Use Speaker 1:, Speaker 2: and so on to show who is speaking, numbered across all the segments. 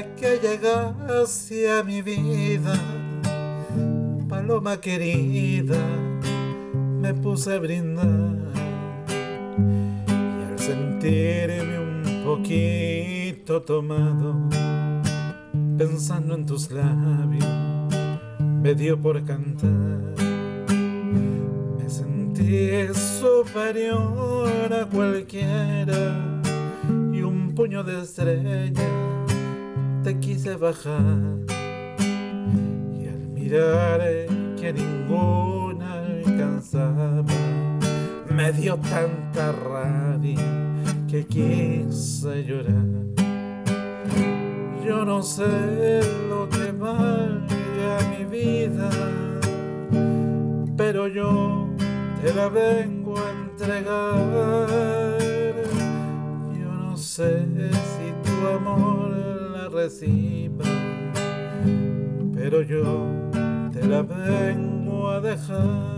Speaker 1: que llegaste a mi vida, paloma querida, me puse a brindar. Y al sentirme un poquito tomado, pensando en tus labios, me dio por cantar. Me sentí superior a cualquiera y un puño de estrella te quise bajar. Y al mirar que ninguna alcanzaba, me dio tanta rabia que quise llorar. Yo no sé lo que valga mi vida, pero yo te la vengo a entregar. Yo no sé si tu amor la reciba, pero yo te la vengo a dejar.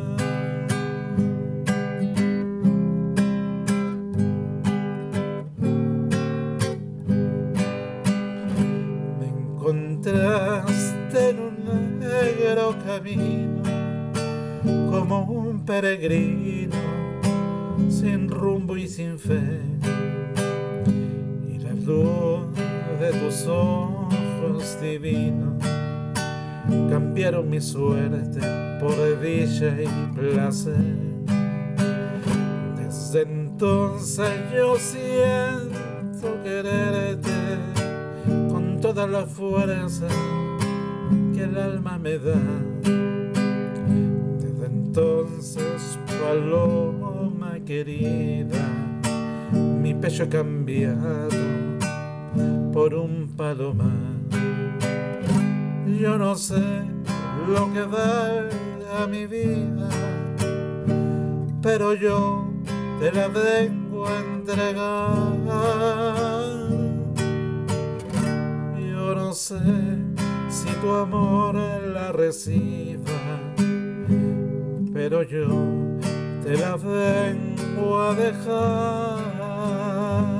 Speaker 1: Encontraste en un negro camino como un peregrino sin rumbo y sin fe, y la luz de tus ojos divinos cambiaron mi suerte por dicha y placer. Desde entonces yo siento quererte con toda la fuerza que el alma me da. Desde entonces, paloma querida, mi pecho ha cambiado por un palomar. Yo no sé lo que valga mi vida, pero yo te la vengo a entregar. Yo no sé si tu amor la reciba, pero yo te la vengo a dejar.